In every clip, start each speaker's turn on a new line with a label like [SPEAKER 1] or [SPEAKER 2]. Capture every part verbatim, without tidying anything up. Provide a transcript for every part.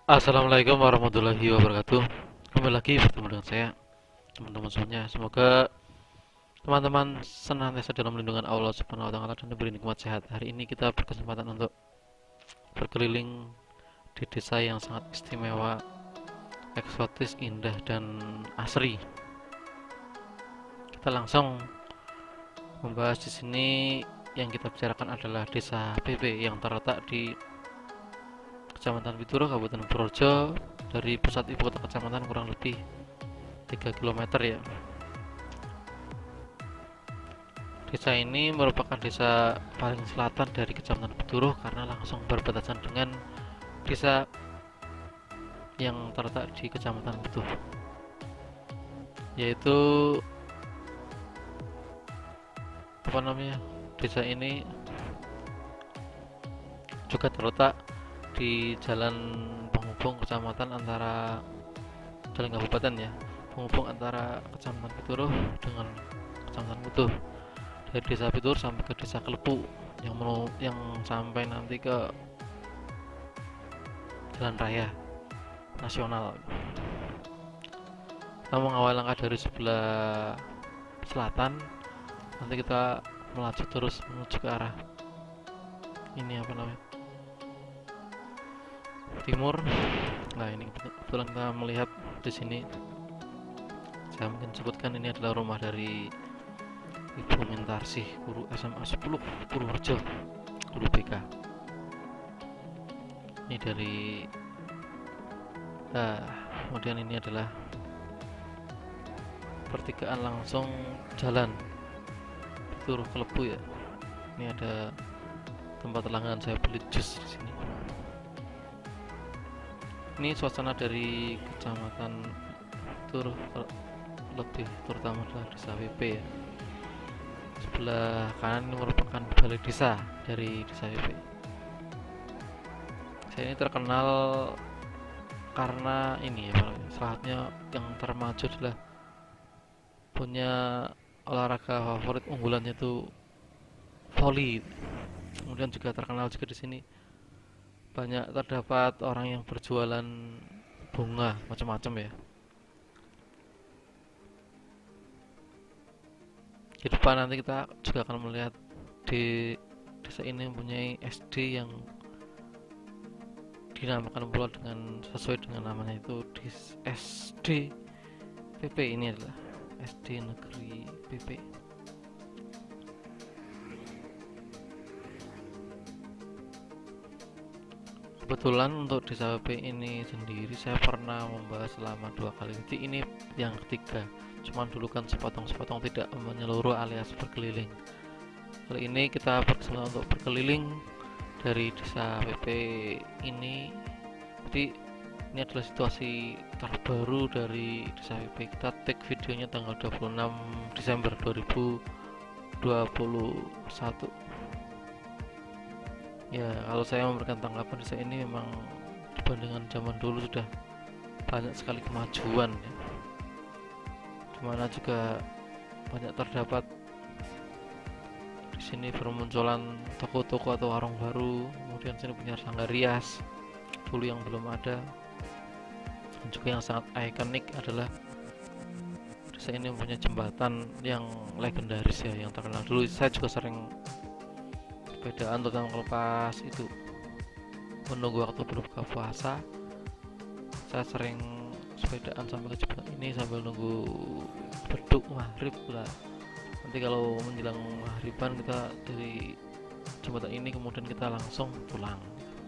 [SPEAKER 1] Assalamualaikum warahmatullahi wabarakatuh. Kembali lagi bertemu dengan saya, teman-teman semuanya. Semoga teman-teman senantiasa dalam lindungan Allah Subhanahu wa taala dan diberi nikmat sehat. Hari ini kita berkesempatan untuk berkeliling di desa yang sangat istimewa, eksotis, indah dan asri. Kita langsung membahas di sini. Yang kita bicarakan adalah Desa P P yang terletak di Kecamatan Pituruh, Kabupaten Purworejo. Dari pusat ibu kota kecamatan kurang lebih tiga kilometer ya. Desa ini merupakan desa paling selatan dari Kecamatan Pituruh karena langsung berbatasan dengan desa yang terletak di Kecamatan Pituruh, yaitu apa namanya? Desa ini juga terletak di jalan penghubung kecamatan antara jalan kabupaten ya, penghubung antara Kecamatan Pituruh dengan Kecamatan Pituruh. Dari desa Pituruh sampai ke desa Kelepu yang menu, yang sampai nanti ke jalan raya nasional. Kita mengawal langkah dari sebelah selatan, nanti kita melaju terus menuju ke arah ini apa namanya timur. Nah ini kebetulan kita melihat di sini, saya mungkin sebutkan ini adalah rumah dari Ibu Mintarsih, guru S M A sepuluh Purworejo, guru B K. Ini dari nah, kemudian ini adalah pertigaan langsung jalan Pituruh Kelepu ya. Ini ada tempat langganan saya beli jus di sini. Ini suasana dari Kecamatan Pituruh, lebih terutama adalah desa W P ya. Sebelah kanan ini merupakan balai desa dari desa W P. Saya ini terkenal karena ini ya, salah satunya yang termaju adalah punya olahraga favorit unggulannya itu volley. Kemudian juga terkenal juga di sini banyak terdapat orang yang berjualan bunga macam-macam ya. Di depan nanti kita juga akan melihat di desa ini mempunyai S D yang dinamakan pula dengan sesuai dengan namanya, itu di S D P P. Ini adalah S D Negeri P P. Kebetulan untuk desa P P ini sendiri saya pernah membahas selama dua kali, jadi ini yang ketiga. Cuman dulu kan sepotong-sepotong, tidak menyeluruh alias berkeliling. Kali ini kita berkesempatan untuk berkeliling dari desa P P ini. Jadi ini adalah situasi terbaru dari desa P P. Kita take videonya tanggal dua puluh enam Desember dua ribu dua puluh satu. Ya, kalau saya memberikan tanggapan desa ini memang dibandingkan zaman dulu sudah banyak sekali kemajuan ya. Dimana juga banyak terdapat di sini bermunculan toko-toko atau warung baru. Kemudian sini punya sanggar rias dulu yang belum ada. Dan juga yang sangat ikonik adalah desa ini mempunyai jembatan yang legendaris ya, yang terkenal dulu. Saya juga sering sepedaan terutama kalau pas itu menunggu waktu berbuka puasa. Saya sering sepedaan sampai ke jembatan ini sambil nunggu beduk maghrib lah. Nanti kalau menjelang maghriban kita dari jembatan ini kemudian kita langsung pulang.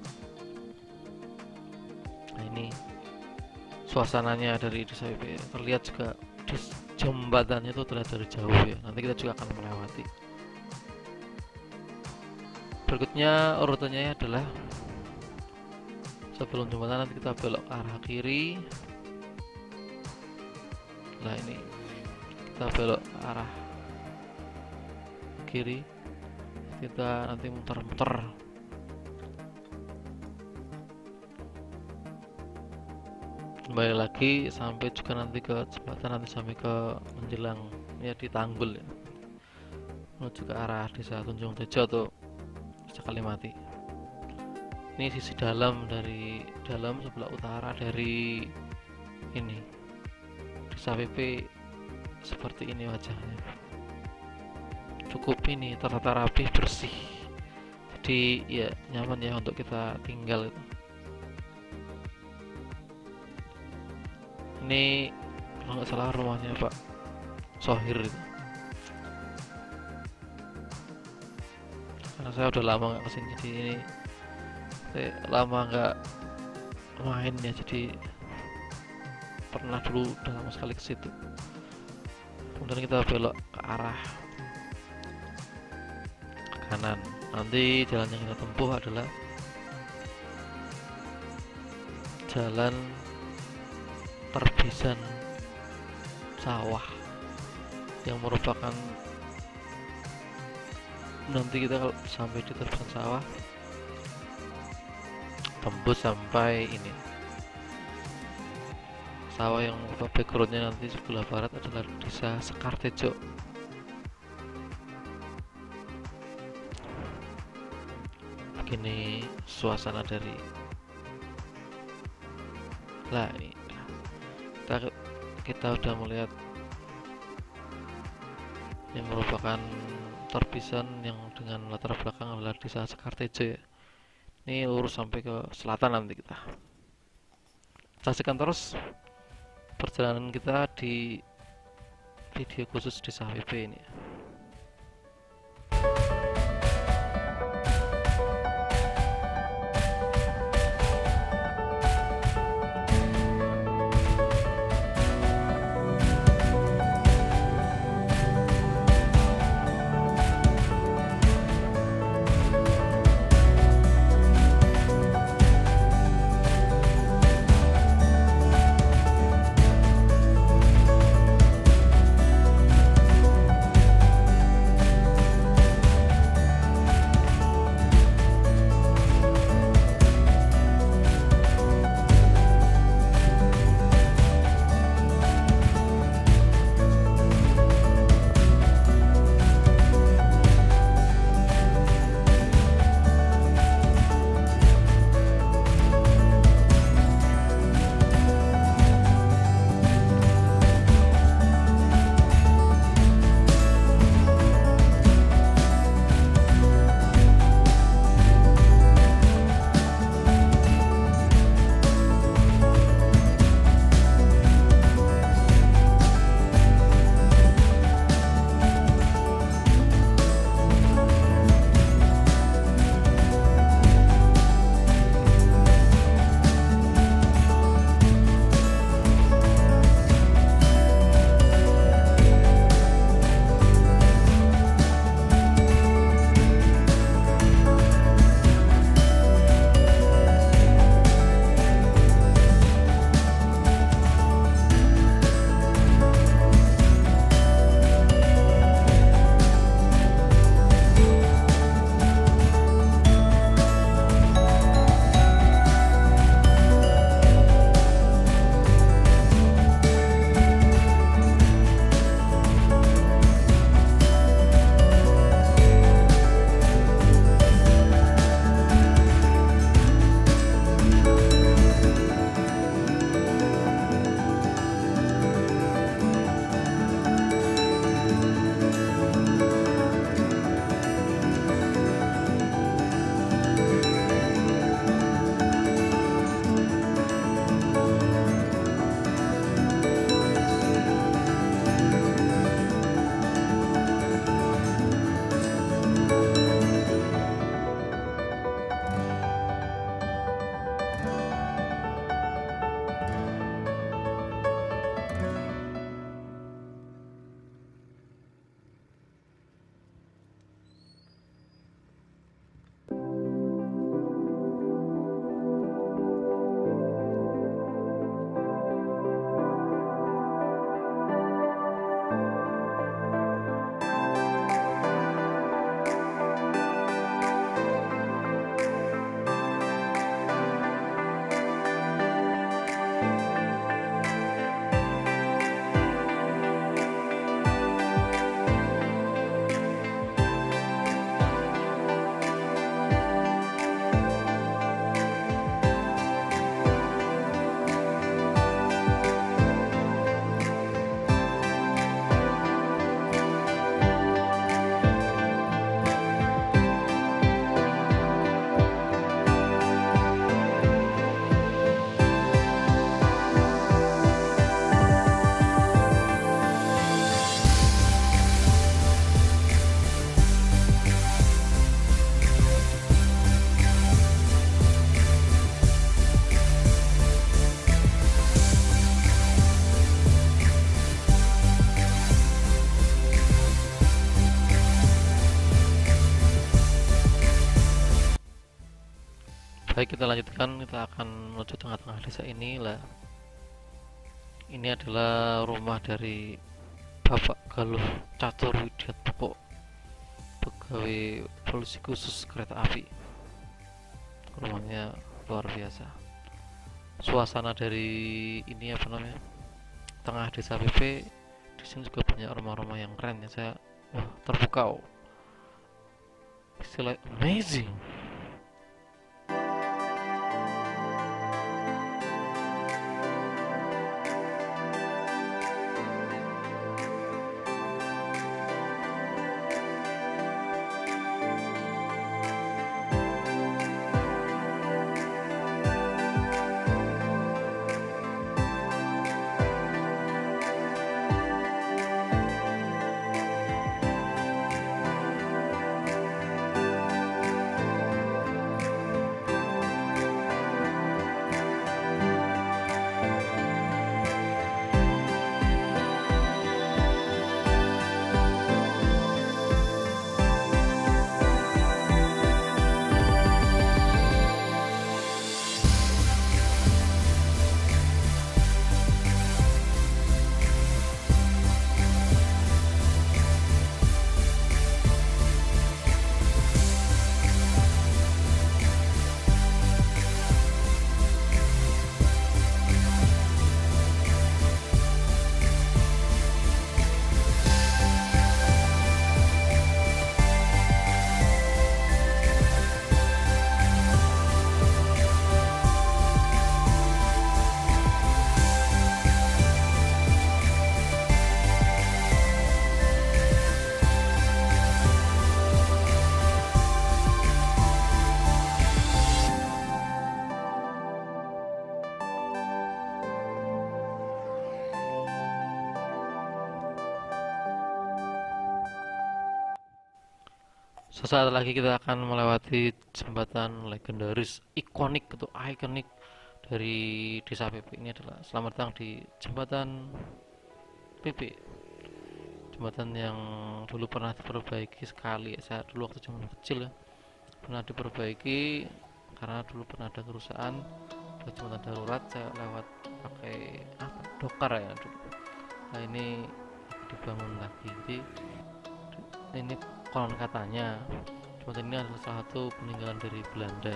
[SPEAKER 1] Nah ini suasananya dari desa W P. Terlihat juga di jembatannya itu terlihat dari jauh ya. Nanti kita juga akan melewati. Berikutnya urutannya adalah sebelum jembatan nanti kita belok ke arah kiri. Nah ini kita belok ke arah kiri, kita nanti muter-muter kembali lagi sampai juga nanti ke jembatan, nanti sampai ke menjelang ya di Tanggul ya, menuju ke arah desa Tunjung Tejo atau desa Kalimati. Ini sisi dalam dari dalam sebelah utara dari ini desa P P. Seperti ini wajahnya, cukup ini tertata rapi, bersih, jadi ya nyaman ya untuk kita tinggal itu. Ini kalau nggak salah rumahnya Pak Sohir itu, karena saya udah lama nggak kesini, jadi ini saya lama nggak main ya, jadi pernah dulu udah lama sekali ke situ. Kemudian kita belok ke arah kanan. Nanti jalan yang kita tempuh adalah jalan terbisan sawah, yang merupakan nanti kita kalau sampai di terbisan sawah tembus sampai ini sawah, yang backgroundnya nanti sebelah barat adalah desa Sekartejo. Begini suasana dari lah ini kita, kita udah melihat yang merupakan terbisan yang dengan latar belakang adalah desa Sekartejo ya. Ini lurus sampai ke selatan, nanti kita saksikan terus perjalanan kita di video khusus desa W P ini. kita lanjutkan, kita akan menuju tengah-tengah desa ini lah. Ini adalah rumah dari Bapak Galuh Catur Widiatmoko, pegawai polisi khusus kereta api. Rumahnya luar biasa. Suasana dari ini apa namanya, tengah desa P P, di sini juga banyak rumah-rumah yang keren ya. Saya wah terpukau, istilah amazing. Sesaat lagi kita akan melewati jembatan legendaris, ikonik atau ikonik dari desa P P. Ini adalah selamat datang di jembatan P P, jembatan yang dulu pernah diperbaiki sekali. Saya dulu waktu zaman kecil ya, pernah diperbaiki karena dulu pernah ada kerusakan. Buat jembatan darurat saya lewat pakai apa, dokar ya dulu. Nah ini dibangun lagi. Jadi ini konon katanya jembatan ini adalah salah satu peninggalan dari Belanda.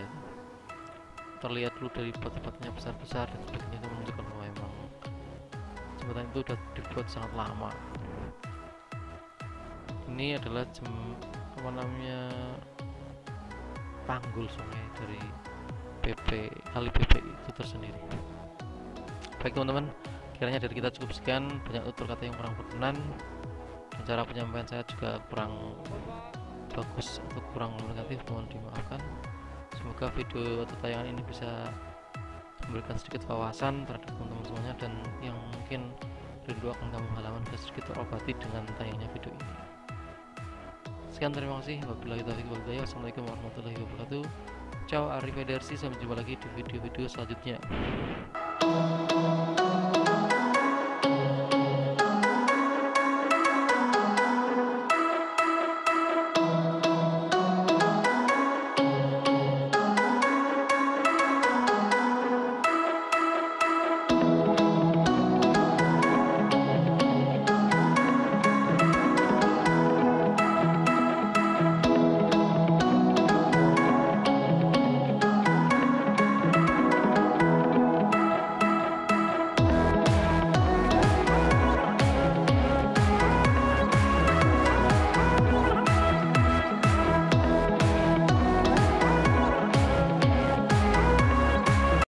[SPEAKER 1] Terlihat dulu dari batu-batunya besar-besar dan sebagainya, itu menunjukkan bahwa memang jembatan itu sudah dibuat sangat lama. Ini adalah jem, apa namanya, tanggul sungai dari P P, kali P P itu tersendiri. Baik teman-teman, kiranya dari kita cukup sekian. Banyak tutur kata yang kurang berkenan, dan cara penyampaian saya juga kurang bagus atau kurang komunikatif, mohon dimaafkan. Semoga video atau tayangan ini bisa memberikan sedikit wawasan terhadap teman-teman semuanya, dan yang mungkin rindu akan kampung halaman bisa sedikit terobati dengan tayangnya video ini. Sekian, terima kasih. Wabillahi taufiq wal hidayah. Wassalamualaikum warahmatullahi wabarakatuh. Ciao, arrivederci, sampai jumpa lagi di video-video selanjutnya.